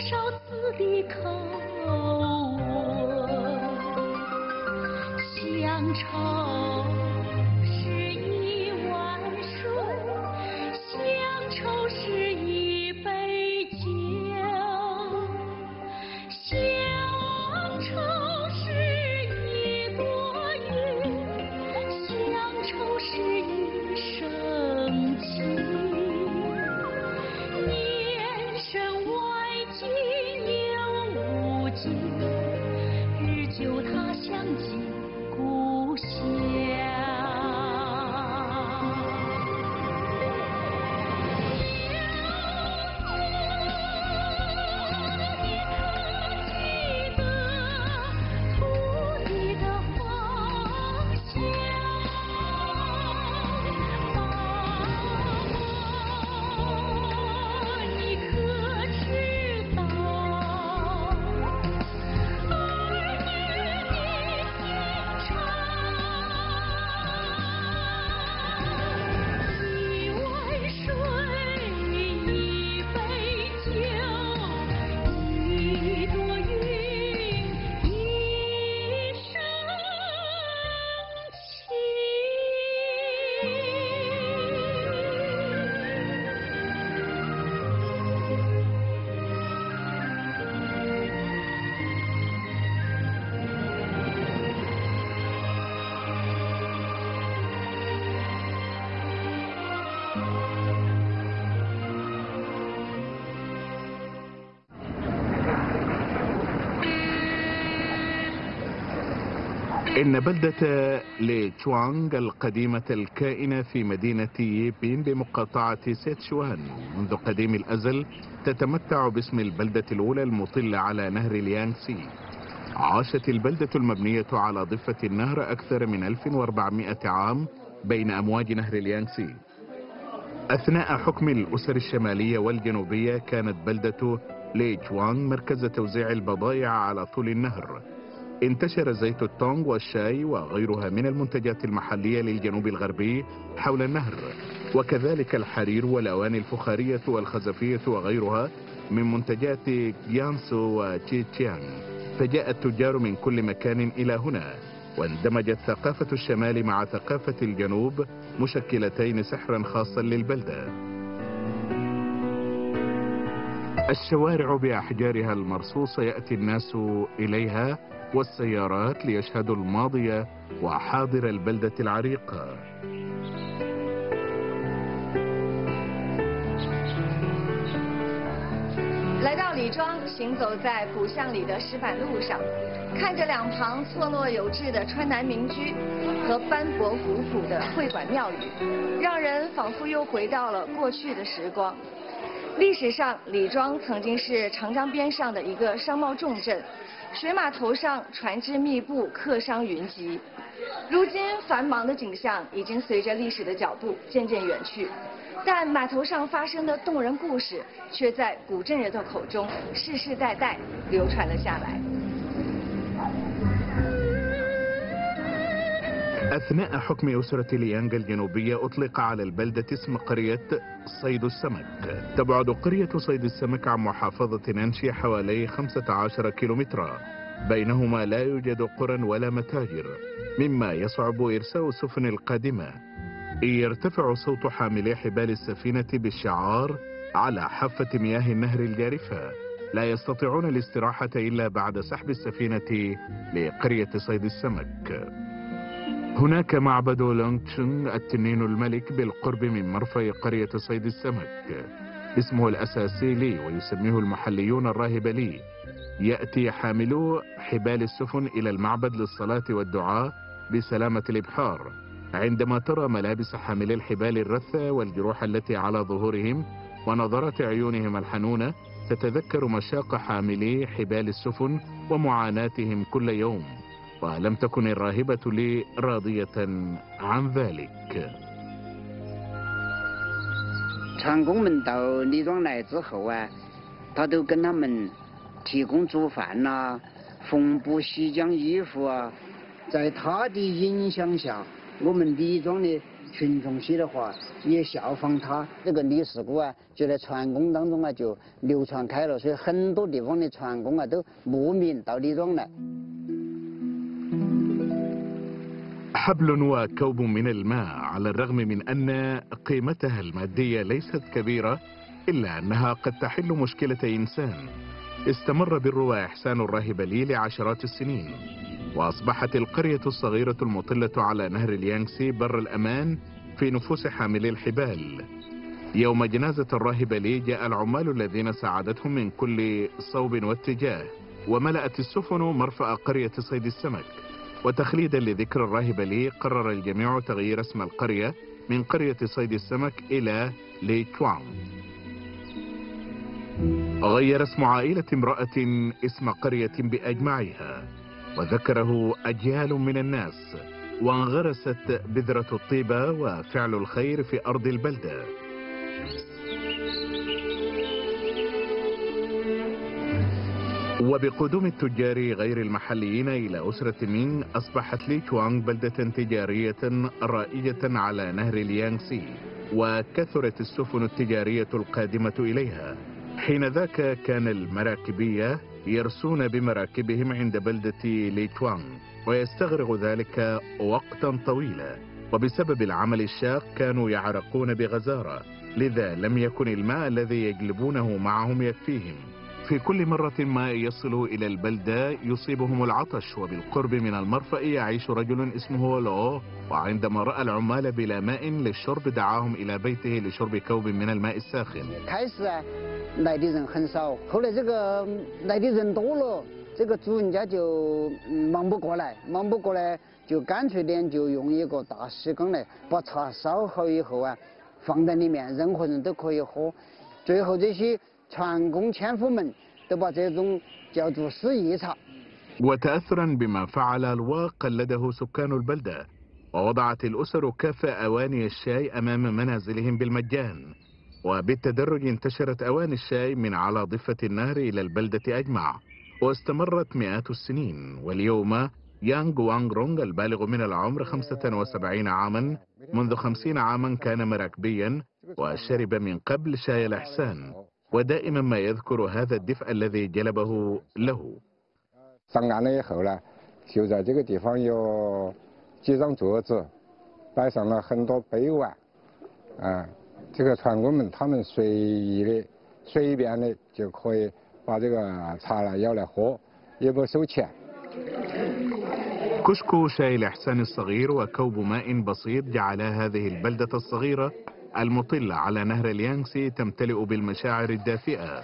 少次的口吻，乡愁是一碗水，乡愁是一杯酒，乡愁是一朵云，乡愁是一生情。年深外境又无尽，日久他乡即故乡。 إن بلدة ليتشوانغ القديمة الكائنة في مدينة ييبين بمقاطعة سيتشوان منذ قديم الأزل تتمتع باسم البلدة الأولى المطلة على نهر اليانغسي. عاشت البلدة المبنية على ضفة النهر أكثر من 1400 عام بين أمواج نهر اليانغسي. أثناء حكم الأسر الشمالية والجنوبية كانت بلدة ليتشوانغ مركز توزيع البضائع على طول النهر. انتشر زيت التونغ والشاي وغيرها من المنتجات المحلية للجنوب الغربي حول النهر، وكذلك الحرير والأواني الفخارية والخزفية وغيرها من منتجات جيانسو وتشيتشيانغ. فجاء التجار من كل مكان إلى هنا، واندمجت ثقافة الشمال مع ثقافة الجنوب مشكلتين سحرا خاصا للبلدة. الشوارع بأحجارها المرصوصة يأتي الناس إليها والسيارات ليشهدوا الماضي وحاضر البلدة العريقة. 来到李庄，行走在古巷里的石板路上，看着两旁错落有致的川南民居和斑驳古朴的会馆庙宇，让人仿佛又回到了过去的时光。历史上，李庄曾经是长江边上的一个商贸重镇，水码头上船只密布，客商云集。如今繁忙的景象已经随着历史的脚步渐渐远去，但码头上发生的动人故事却在古镇人的口中世世代代流传了下来。 أثناء حكم أسرة ليانغ الجنوبية أطلق على البلدة اسم قرية صيد السمك. تبعد قرية صيد السمك عن محافظة نانشي حوالي 15 كيلومترا، بينهما لا يوجد قرى ولا متاجر، مما يصعب إرساء السفن القادمة. يرتفع صوت حاملي حبال السفينة بالشعار على حافة مياه النهر الجارفة. لا يستطيعون الاستراحة إلا بعد سحب السفينة لقرية صيد السمك. هناك معبد لونغ تشونغ التنين الملك بالقرب من مرفأ قرية صيد السمك. اسمه الأساسي لي ويسميه المحليون الراهب لي. يأتي حاملو حبال السفن إلى المعبد للصلاة والدعاء بسلامة الإبحار. عندما ترى ملابس حاملي الحبال الرثة والجروح التي على ظهورهم ونظرات عيونهم الحنونة تتذكر مشاق حاملي حبال السفن ومعاناتهم كل يوم. ولم تكن الراهبة لي راضية عن ذلك. 船工们到李庄来之后啊，他都跟他们提供煮饭呐、缝补洗浆衣服啊。在他的影响下，我们李庄的群众些的话也效仿他。这个李世古啊，就在船工当中啊就流传开了，所以很多地方的船工啊都慕名到李庄来。 حبل وكوب من الماء على الرغم من أن قيمتها المادية ليست كبيرة إلا أنها قد تحل مشكلة إنسان استمر بر وإحسان الراهبلي لعشرات السنين، وأصبحت القرية الصغيرة المطلة على نهر اليانغسي بر الأمان في نفوس حاملي الحبال. يوم جنازة الراهبلي جاء العمال الذين ساعدتهم من كل صوب واتجاه، وملأت السفن مرفأ قرية صيد السمك. وتخليدا لذكر الراهبلي قرر الجميع تغيير اسم القرية من قرية صيد السمك إلى لي تشوانغ. غير اسم عائلة امرأة اسم قرية بأجمعها، وذكره أجيال من الناس، وانغرست بذرة الطيبة وفعل الخير في أرض البلدة. وبقدوم التجار غير المحليين إلى أسرة مينغ أصبحت لي تشوانغ بلدة تجارية رائجة على نهر اليانغسي، وكثرت السفن التجارية القادمة إليها. حين ذاك كان المراكبية يرسون بمراكبهم عند بلدة لي تشوانغ، ويستغرق ذلك وقتا طويلا، وبسبب العمل الشاق كانوا يعرقون بغزارة، لذا لم يكن الماء الذي يجلبونه معهم يكفيهم. في كل مرة ما يصلوا إلى البلدة يصيبهم العطش، وبالقرب من المرفأ يعيش رجل اسمه لو، وعندما رأى العمال بلا ماء للشرب دعاهم إلى بيته لشرب كوب من الماء الساخن. 开始啊，来的人很少，后来这个来的人多了，这个主人家就忙不过来，就干脆点就用一个大石缸来把茶烧好以后啊，放在里面，任何人都可以喝。最后这些 船工纤夫们都把这种叫做私义茶。 وتأثرا بما فعل لوا قلده سكان البلدة، ووضعت الأسر كافة أواني الشاي أمام منازلهم بالمجان، وبالتدرج انتشرت أواني الشاي من على ضفة النهر إلى البلدة أجمع، واستمرت مئات السنين. واليوم يانغ وانغ رونغ البالغ من العمر 75 عاما منذ 50 عاما كان مراكبيا، وشرب من قبل شاي الإحسان، ودائما ما يذكر هذا الدفء الذي جلبه له. 上岸了以后呢，就在这个地方有几张桌子，摆上了很多杯碗，这个船工们他们随意的、随便的就可以把这个茶来舀来喝，也不收钱。 كشك شاي الإحسان الصغير وكوب ماء بسيط جعلا هذه البلدة الصغيرة المطلة على نهر اليانغسي تمتلئ بالمشاعر الدافئة.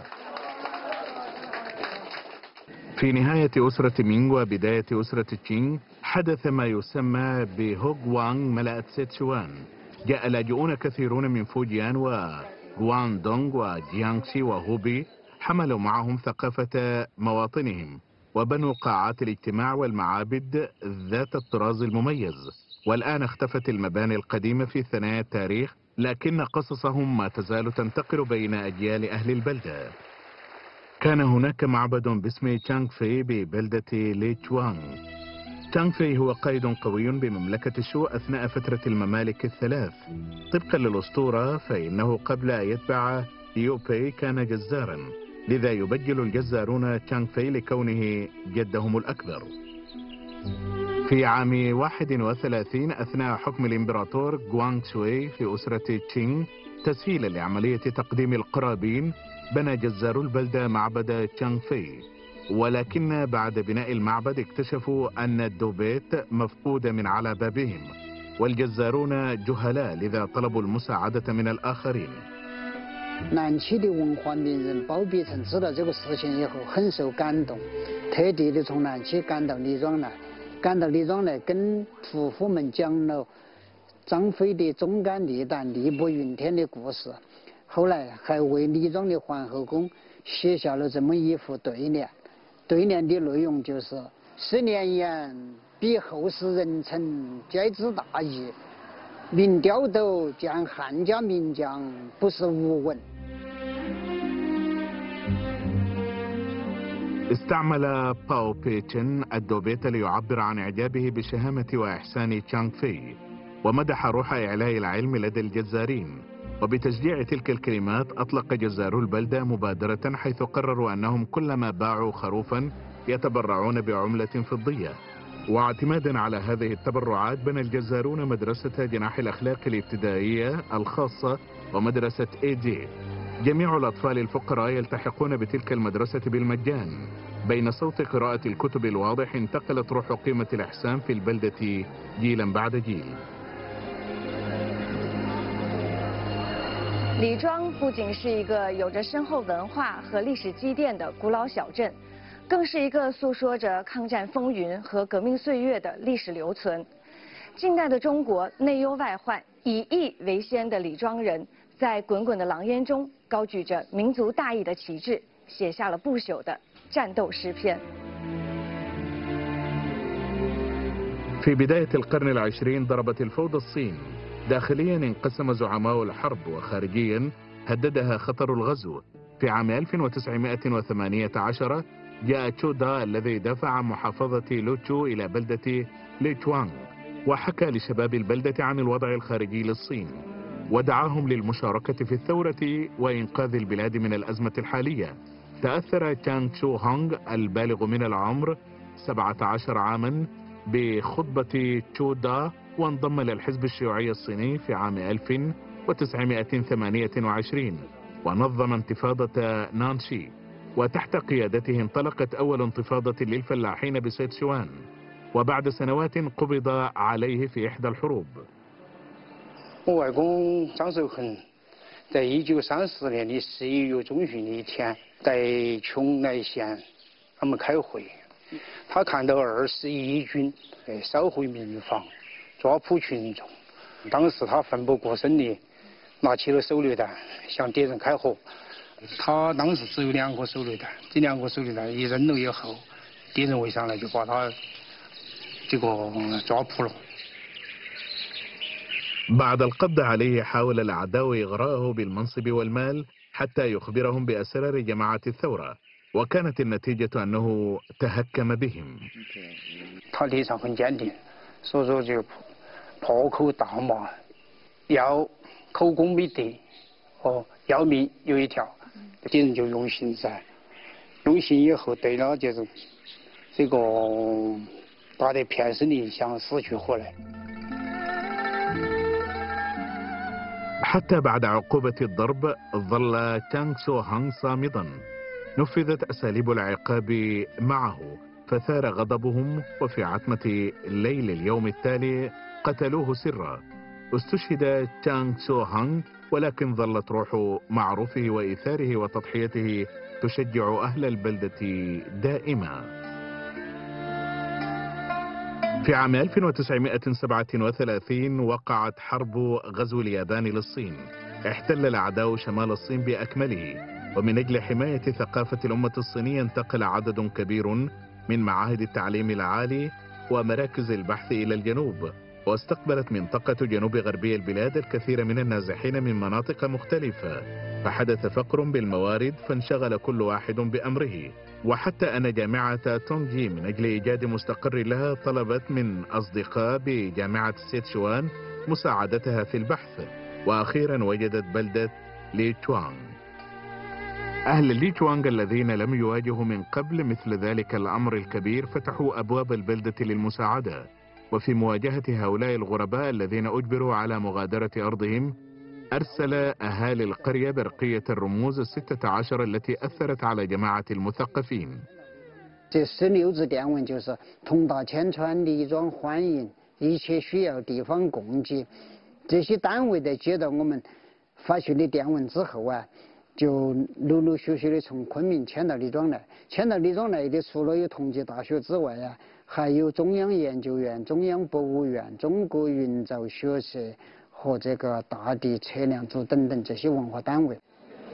في نهاية أسرة مينغ وبداية أسرة تشينغ حدث ما يسمى بهوغ وانغ ملأت سيتشوان. جاء لاجئون كثيرون من فوجيان وغواندونغ وجيانغشي وهوبي، حملوا معهم ثقافة مواطنهم، وبنوا قاعات الاجتماع والمعابد ذات الطراز المميز. والآن اختفت المباني القديمة في ثنايا التاريخ، لكن قصصهم ما تزال تنتقل بين أجيال أهل البلدة. كان هناك معبد باسم تشانغ في ببلدة لي تشوانغ. تشانغ في هو قائد قوي بمملكة شو أثناء فترة الممالك الثلاث. طبقا للأسطورة فإنه قبل أن يتبع ليو بي كان جزارا، لذا يبجل الجزارون تشانغ في لكونه جدهم الأكبر. في عام 31 أثناء حكم الإمبراطور غوانغ شوي في أسرة تشينغ تسهيلا لعملية تقديم القرابين، بنى جزار البلدة معبد تشانغ في، ولكن بعد بناء المعبد اكتشفوا أن الدوبيت مفقودة من على بابهم، والجزارون جهلاء لذا طلبوا المساعدة من الآخرين. 南区的文化名人包必成知道这个事情以后很受感动，特地的从南区赶到李庄来，跟屠夫们讲了张飞的忠肝义胆、力薄云天的故事。后来还为李庄的皇后宫写下了这么一副对联，对联的内容就是“10年言，比后世人臣皆知大义。 明雕斗见汉家名将，不是无闻。” استعمل باو بيتشن الدوبيت ليعبر عن إعجابه بشهامة وإحسان تشانغ في، ومدح روح إعلاء العلم لدى الجزارين. وبتشجيع تلك الكلمات أطلق جزارو البلدة مبادرة حيث قرروا أنهم كلما باعوا خروفا يتبرعون بعملة فضية. واعتمادا على هذه التبرعات بنى الجزارون مدرسة جناح الأخلاق الابتدائية الخاصة ومدرسة AD. جميع الأطفال الفقراء يلتحقون بتلك المدرسة بالمجان. بين صوت قراءة الكتب الواضح انتقلت روح قيمة الإحسان في البلدة جيلا بعد جيل. 李庄不仅是一个有着深厚文化和历史积淀的古老小镇，更是一个诉说着抗战风云和革命岁月的历史留存。近代的中国内忧外患，以义为先的李庄人，在滚滚的狼烟中高举着民族大义的旗帜，写下了不朽的战斗诗篇。 في بداية القرن العشرين ضربت الفوضى الصين. داخليا انقسم زعماء الحرب وخارجيا هددها خطر الغزو. في عام 1918 جاء تشو دا الذي دافع عن محافظة لوتشو إلى بلدة ليتشوانغ وحكى لشباب البلدة عن الوضع الخارجي للصين ودعاهم للمشاركة في الثورة وإنقاذ البلاد من الأزمة الحالية. تأثر تشانغ شو هونغ البالغ من العمر 17 عاما بخطبة تشو دا وانضم للحزب الشيوعي الصيني في عام 1928 ونظم انتفاضة نانشي، وتحت قيادته انطلقت أول انتفاضة للفلاحين بسيتشوان، وبعد سنوات قبض عليه في إحدى الحروب. 我外公张守恒在1930年的11月中旬的一天，在邛崃县他们开会，他看到20义军烧毁民房，抓捕群众。当时他奋不顾身地拿起了手榴弹向敌人开火。他当时只有2颗手榴弹，这2颗手榴弹一扔了以后，敌人围上来就把他这个抓捕了。 بعد القبض عليه حاول الأعداء إغراءه بالمنصب والمال حتى يخبرهم بأسرار جماعة الثورة، وكانت النتيجة أنه تهكم بهم. 他立场很坚定，所以说就破口大骂，要口供没得，要命有一条，敌人就用刑噻，用刑以后对了就是这个打得偏生的想死去活来。 حتى بعد عقوبة الضرب ظل تشانغ شو هانغ صامدا. نفذت أساليب العقاب معه فثار غضبهم، وفي عتمة ليل اليوم التالي قتلوه سرا. استشهد تشانغ شو هانغ، ولكن ظلت روح معروفه وإيثاره وتضحيته تشجع أهل البلدة دائما. في عام 1937 وقعت حرب غزو اليابان للصين. احتل الأعداء شمال الصين بأكمله، ومن أجل حماية ثقافة الأمة الصينية انتقل عدد كبير من معاهد التعليم العالي ومراكز البحث إلى الجنوب، واستقبلت منطقة جنوب غربي البلاد الكثير من النازحين من مناطق مختلفة، فحدث فقر بالموارد فانشغل كل واحد بأمره. وحتى أن جامعة تونجي من أجل إيجاد مستقر لها طلبت من أصدقاء بجامعة سيتشوان مساعدتها في البحث، وأخيرا وجدت بلدة ليتشوانغ. أهل ليتشوانغ الذين لم يواجهوا من قبل مثل ذلك الأمر الكبير فتحوا أبواب البلدة للمساعدة، وفي مواجهة هؤلاء الغرباء الذين أجبروا على مغادرة أرضهم أرسل أهالي القرية برقية الرموز 16 التي أثرت على جماعة المثقفين. 这16字电文就是同大千川李庄欢迎，一切需要地方供给。这些单位在接到我们发去的电文之后啊，就陆陆续续的从昆明迁到李庄来。迁到李庄来的除了有同济大学之外啊，还有中央研究院、中央博物院、中国云造学社和这个大地测量组等等这些文化单位。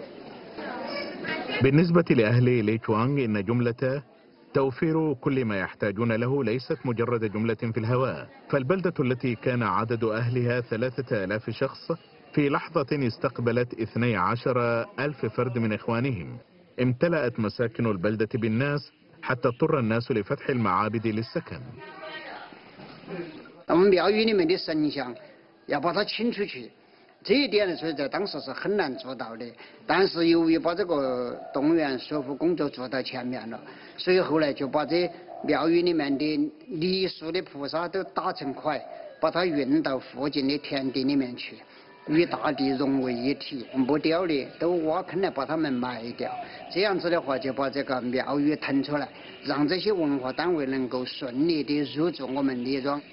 بالنسبة لأهل ليتشوانغ إن جملة توفير كل ما يحتاجون له ليست مجرد جملة في الهواء، فالبلدة التي كان عدد أهلها 3000 شخص في لحظة استقبلت 12,000 فرد من إخوانهم. امتلأت مساكن البلدة بالناس حتى اضطر الناس لفتح المعابد للسكن. 我们庙宇里面的神像要把它请出去。这一点呢，所以在当时是很难做到的。但是由于把这个动物园修复工作做到前面了，所以后来就把这庙宇里面的泥塑的菩萨都打成块，把它运到附近的田地里面去，与大地融为一体。木雕的都挖坑来把它们埋掉，这样子的话就把这个庙宇腾出来，让这些文化单位能够顺利的入驻我们李庄。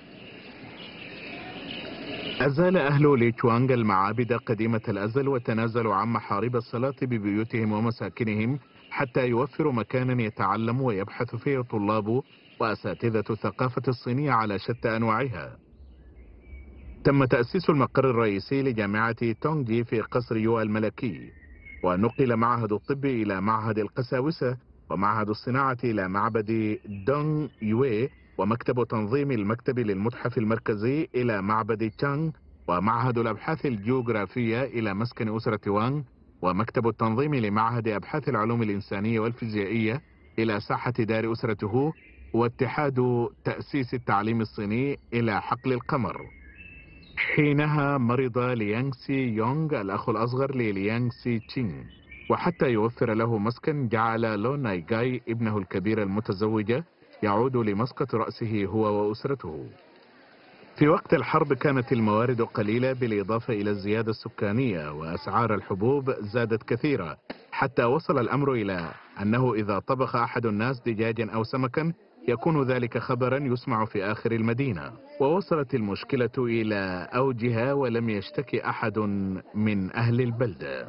أزال أهل ليتشوانغ المعابد قديمة الأزل وتنازلوا عن محاريب الصلاة ببيوتهم ومساكنهم حتى يوفروا مكانا يتعلم ويبحث فيه طلاب وأساتذة الثقافة الصينية على شتى أنواعها. تم تأسيس المقر الرئيسي لجامعة تونغجي في قصر يو الملكي، ونقل معهد الطب إلى معهد القساوسة، ومعهد الصناعة إلى معبد دونغ يوي، ومكتب تنظيم المكتب للمتحف المركزي إلى معبد تشانغ، ومعهد الأبحاث الجيوغرافية إلى مسكن أسرة وانغ، ومكتب التنظيم لمعهد أبحاث العلوم الإنسانية والفيزيائية إلى ساحة دار أسرة هو، واتحاد تأسيس التعليم الصيني إلى حقل القمر. حينها مرض ليانغ سي يونغ الأخ الأصغر لليانغ سي تشينغ، وحتى يوفر له مسكن جعل لو نايغاي ابنه الكبير المتزوج يعود لمسقط رأسه هو وأسرته. في وقت الحرب كانت الموارد قليلة بالإضافة إلى الزيادة السكانية، وأسعار الحبوب زادت كثيرا، حتى وصل الأمر إلى أنه إذا طبخ أحد الناس دجاجا أو سمكا يكون ذلك خبرا يسمع في آخر المدينة. ووصلت المشكلة إلى أوجها ولم يشتكي أحد من أهل البلدة.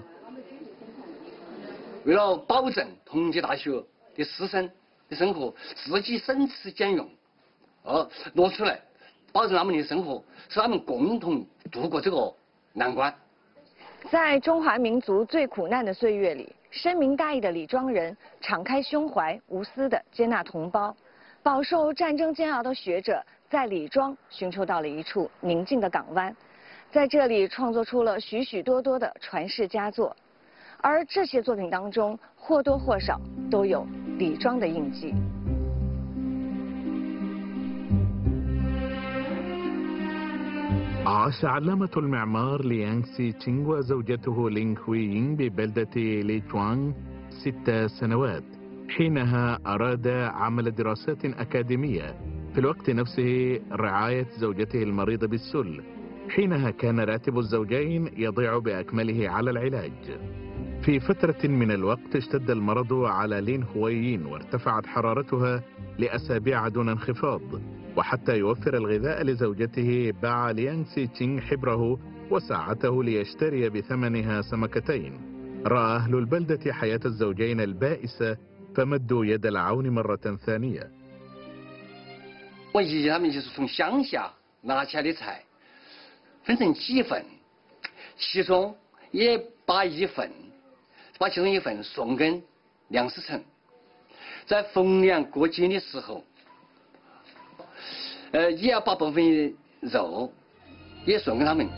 为了保证同济大学的师生的生活自己省吃俭用，挪出来，保证他们的生活，使他们共同度过这个难关。 在中华民族最苦难的岁月里，深明大义的李庄人敞开胸怀，无私地接纳同胞。饱受战争煎熬的学者在李庄寻求到了一处宁静的港湾，在这里创作出了许许多多的传世佳作，而这些作品当中或多或少都有李庄的印记。 عاش علامة المعمار ليانغ سي تشينغ وزوجته لينغ هويينغ ببلدة ليتشوانغ 6 سنوات. حينها أراد عمل دراسات أكاديمية، في الوقت نفسه رعاية زوجته المريضة بالسل. حينها كان راتب الزوجين يضيع بأكمله على العلاج. في فترة من الوقت اشتد المرض على لين هويين وارتفعت حرارتها لأسابيع دون انخفاض، وحتى يوفر الغذاء لزوجته باع ليانغ سي تشينغ حبره وساعته ليشتري بثمنها سمكتين. رأى أهل البلدة حياة الزوجين البائسة فمدوا يد العون مرة ثانية. 我姨他们就是从乡下拿起来的菜，分成几份，其中也把其中一份送给梁思成，在逢年过节的时候，也要把部分肉也送给他们。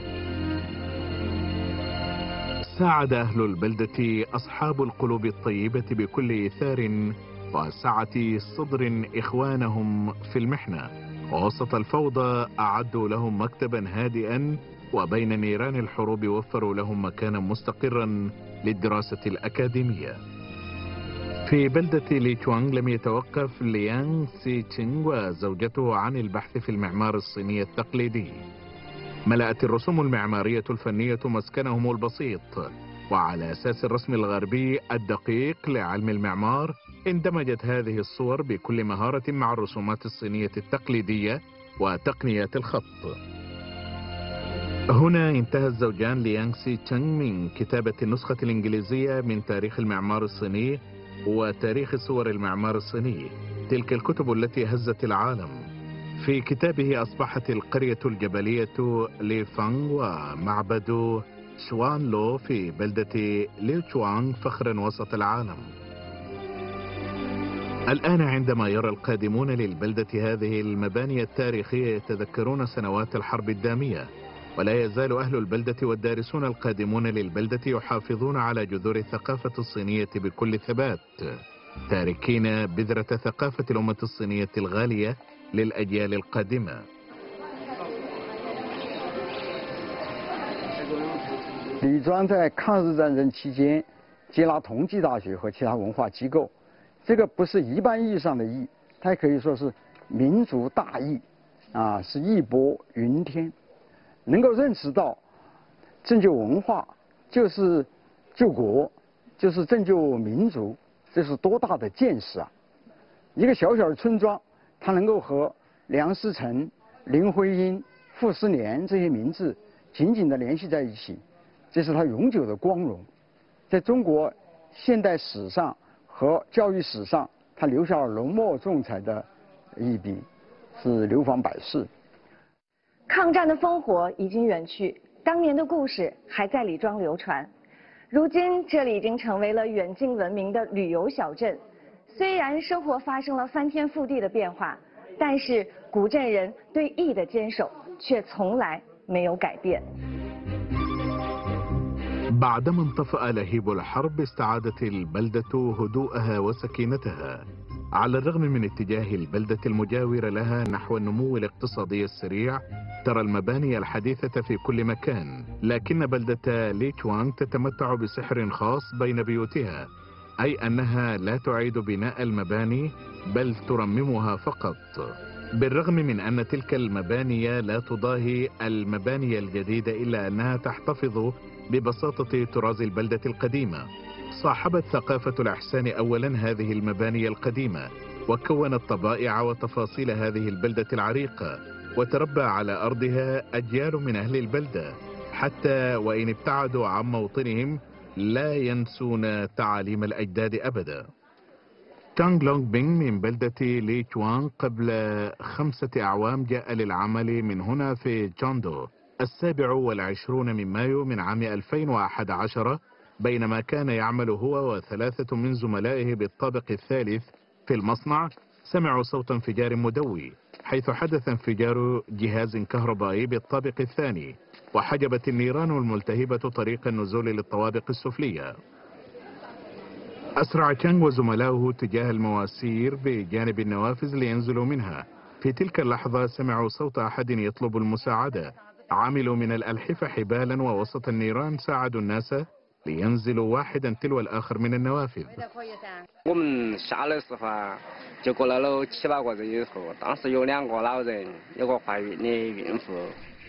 ساعد أهل البلدة أصحاب القلوب الطيبة بكل إيثار وسعة صدر إخوانهم في المحنة، ووسط الفوضى أعدوا لهم مكتبا هادئا، وبين نيران الحروب وفروا لهم مكانا مستقرا للدراسة الأكاديمية. في بلدة ليتشوانغ لم يتوقف ليانغ سي تشينغ وزوجته عن البحث في المعمار الصيني التقليدي. ملأت الرسوم المعمارية الفنية مسكنهم البسيط، وعلى أساس الرسم الغربي الدقيق لعلم المعمار اندمجت هذه الصور بكل مهارة مع الرسومات الصينية التقليدية وتقنيات الخط. هنا انتهى الزوجان ليانغ سي تشينغ من كتابة النسخة الإنجليزية من تاريخ المعمار الصيني وتاريخ صور المعمار الصيني، تلك الكتب التي هزت العالم. في كتابه أصبحت القرية الجبلية ليفانغ ومعبد شوان لو في بلدة ليتشوانغ فخرا وسط العالم. الآن عندما يرى القادمون للبلدة هذه المباني التاريخية يتذكرون سنوات الحرب الدامية، ولا يزال أهل البلدة والدارسون القادمون للبلدة يحافظون على جذور الثقافة الصينية بكل ثبات، تاركين بذرة ثقافة الأمة الصينية الغالية للأجيال القادمة. 李庄在抗日战争期间接纳同济大学和其他文化机构，这个不是一般意义上的义，它可以说是民族大义，是义薄云天，能够认识到拯救文化就是救国，就是拯救民族，这是多大的见识啊！一个小小的村庄，它能够和梁思成、林徽因、傅斯年这些名字紧紧地联系在一起，这是它永久的光荣。在中国现代史上和教育史上，它留下了浓墨重彩的一笔，是流芳百世。 抗战的烽火已经远去，当年的故事还在李庄流传。如今这里已经成为了远近闻名的旅游小镇。虽然生活发生了翻天覆地的变化，但是古镇人对义的坚守却从来没有改变。 بعدما انطفأ لهيب الحرب استعادت البلدة هدوءها وسكينتها على الرغم من اتجاه البلدة المجاورة لها نحو النمو الاقتصادي السريع. ترى المباني الحديثة في كل مكان، لكن بلدة ليتشوانغ تتمتع بسحر خاص بين بيوتها، أي أنها لا تعيد بناء المباني بل ترممها فقط. بالرغم من أن تلك المباني لا تضاهي المباني الجديدة إلا أنها تحتفظ ببساطة طراز البلدة القديمة. صاحبت ثقافة الإحسان أولا هذه المباني القديمة، وكونت طبائع وتفاصيل هذه البلدة العريقة، وتربى على أرضها أجيال من أهل البلدة، حتى وإن ابتعدوا عن موطنهم لا ينسون تعاليم الأجداد أبدا. تانغ لونغ بينغ من بلدة ليتشوانغ قبل 5 أعوام جاء للعمل من هنا في جاندو 27 من مايو من عام 2011، بينما كان يعمل هو و3 من زملائه بالطابق الثالث في المصنع. سمعوا صوت انفجار مدوي، حيث حدث انفجار جهاز كهربائي بالطابق الثاني، وحجبت النيران الملتهبة طريق النزول للطوابق السفلية. أسرع تشانغ وزملائه تجاه المواسير بجانب النوافذ لينزلوا منها. في تلك اللحظة سمعوا صوت أحد يطلب المساعدة. عملوا من الألحفة حبالا، ووسط النيران ساعدوا الناس لينزلوا واحدا تلو الآخر من النوافذ. 我们下来时候就过来了7、8个人以后，当时有2个老人，有个怀孕的孕妇。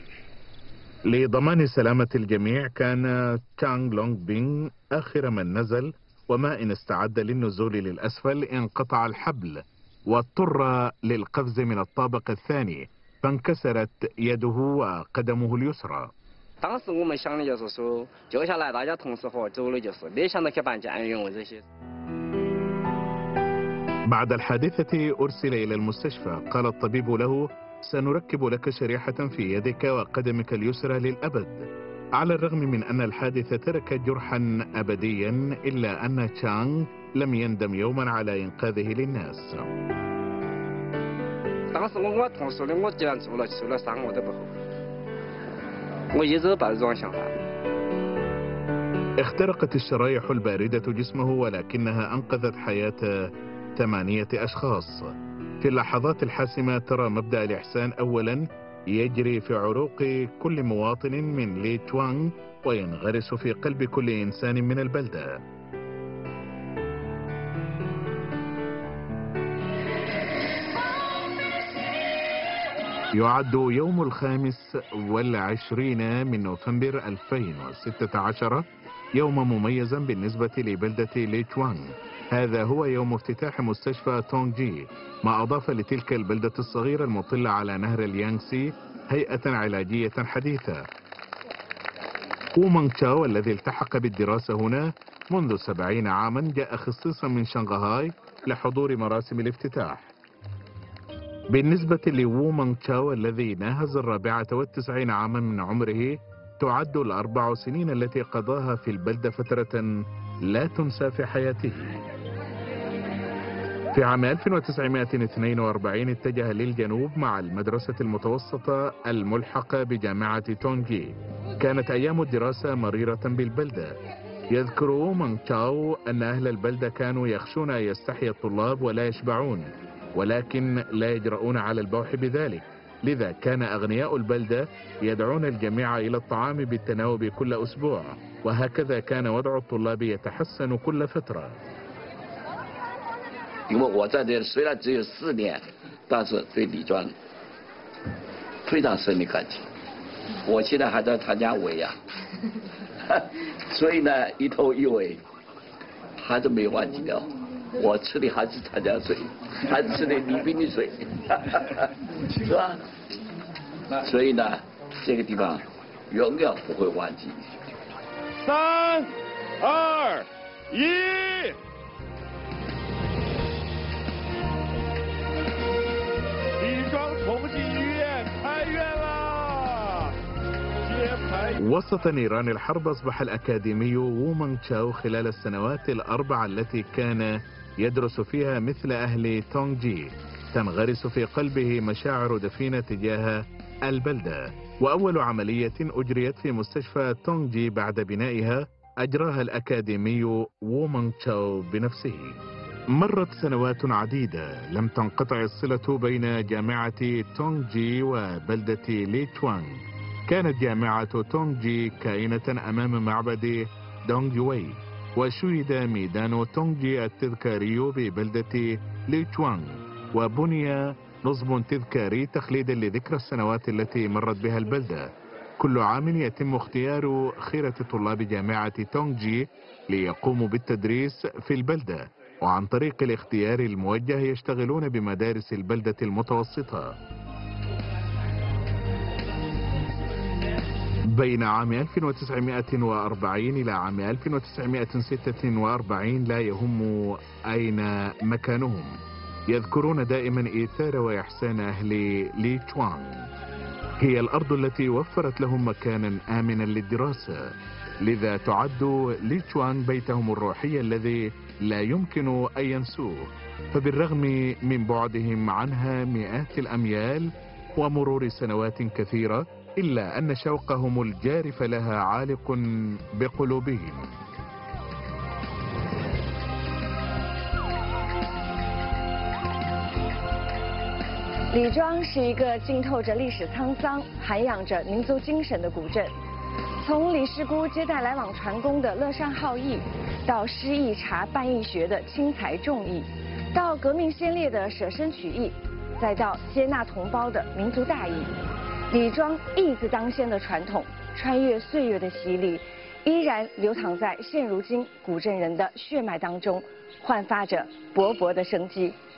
لضمان سلامة الجميع كان تانغ لونغ بينغ آخر من نزل، وما إن استعد للنزول للأسفل انقطع الحبل واضطر للقفز من الطابق الثاني، فانكسرت يده وقدمه اليسرى. 当时我们想的就是说，救下来大家同时活走的，就是没想到去办监狱这些。 بعد الحادثة أرسل إلى المستشفى. قال الطبيب له: سنركب لك شريحة في يدك وقدمك اليسرى للأبد. على الرغم من أن الحادثة تركت جرحا أبديا، إلا أن تشانغ لم يندم يوما على إنقاذه للناس. 当时我同事的，我既然受了伤，我都不后悔。我一直抱着这种想法。 اخترقت الشرايح الباردة جسمه، ولكنها أنقذت حياة 8 أشخاص. في اللحظات الحاسمة ترى مبدأ الإحسان أولا يجري في عروق كل مواطن من ليتشوانغ، وينغرس في قلب كل إنسان من البلدة. يعد يوم 25 من نوفمبر 2016 يوما مميزا بالنسبة لبلدة ليتشوانغ. هذا هو يوم افتتاح مستشفى تونغجي، ما أضاف لتلك البلدة الصغيرة المطلة على نهر اليانغسي هيئة علاجية حديثة. وو مانغ تشاو الذي التحق بالدراسة هنا منذ 70 عاما جاء خصيصا من شنغهاي لحضور مراسم الافتتاح. بالنسبة لوو مانغ تشاو الذي ناهز 94 عاما من عمره، تعد ال4 سنين التي قضاها في البلدة فترة لا تنسى في حياته. في عام 1942 اتجه للجنوب مع المدرسة المتوسطة الملحقة بجامعة تونغجي. كانت أيام الدراسة مريرة بالبلدة. يذكر وو مانغ تشاو أن أهل البلدة كانوا يخشون أن يستحيا الطلاب ولا يشبعون، ولكن لا يجرؤون على البوح بذلك، لذا كان أغنياء البلدة يدعون الجميع إلى الطعام بالتناوب كل أسبوع، وهكذا كان وضع الطلاب يتحسن كل فترة. 因为我在这虽然只有4年，但是对李庄非常深的感情。我现在还在参加尾牙，所以呢一头一尾还是没忘记掉。我吃的还是长江水，还吃的宜宾的水，是吧？所以呢，这个地方永远不会忘记。 3、2、1。 李庄同济医院开院啦！ وسط نيران الحرب أصبح الأكاديمي وو مانغ تشاو خلال السنوات ال4 التي كان يدرس فيها مثل أهل تونغجي تنغرس في قلبه مشاعر دفينة تجاه البلدة. وأول عملية أجريت في مستشفى تونغجي بعد بنائها أجراها الأكاديمي وو مانغ تشاو بنفسه. مرت سنوات عديدة لم تنقطع الصلة بين جامعة تونغجي وبلدة ليتشوانغ. كانت جامعة تونغجي كائنة أمام معبد دونغجوي، وشيد ميدان تونغجي التذكاري ببلدة ليتشوانغ، وبني نصب تذكاري تخليدا لذكرى السنوات التي مرت بها البلدة. كل عام يتم اختيار خيرة طلاب جامعة تونغجي ليقوموا بالتدريس في البلدة، وعن طريق الاختيار الموجه يشتغلون بمدارس البلدة المتوسطة. بين عام 1940 إلى عام 1946 لا يهم أين مكانهم، يذكرون دائما إيثار وإحسان أهل ليتشوانغ. هي الأرض التي وفرت لهم مكانا آمنا للدراسة، لذا تعد ليتشوانغ بيتهم الروحي الذي لا يمكن أن ينسوه. فبالرغم من بعدهم عنها مئات الأميال ومرور سنوات كثيرة، إلا أن شوقهم الجارف لها عالق بقلوبهم. 李庄是一个浸透着历史沧桑、涵养着民族精神的古镇。从李师姑接待来往船工的乐善好义，到诗义茶办义学的轻财重义，到革命先烈的舍身取义，再到接纳同胞的民族大义，李庄义字当先的传统，穿越岁月的洗礼，依然流淌在现如今古镇人的血脉当中，焕发着勃勃的生机。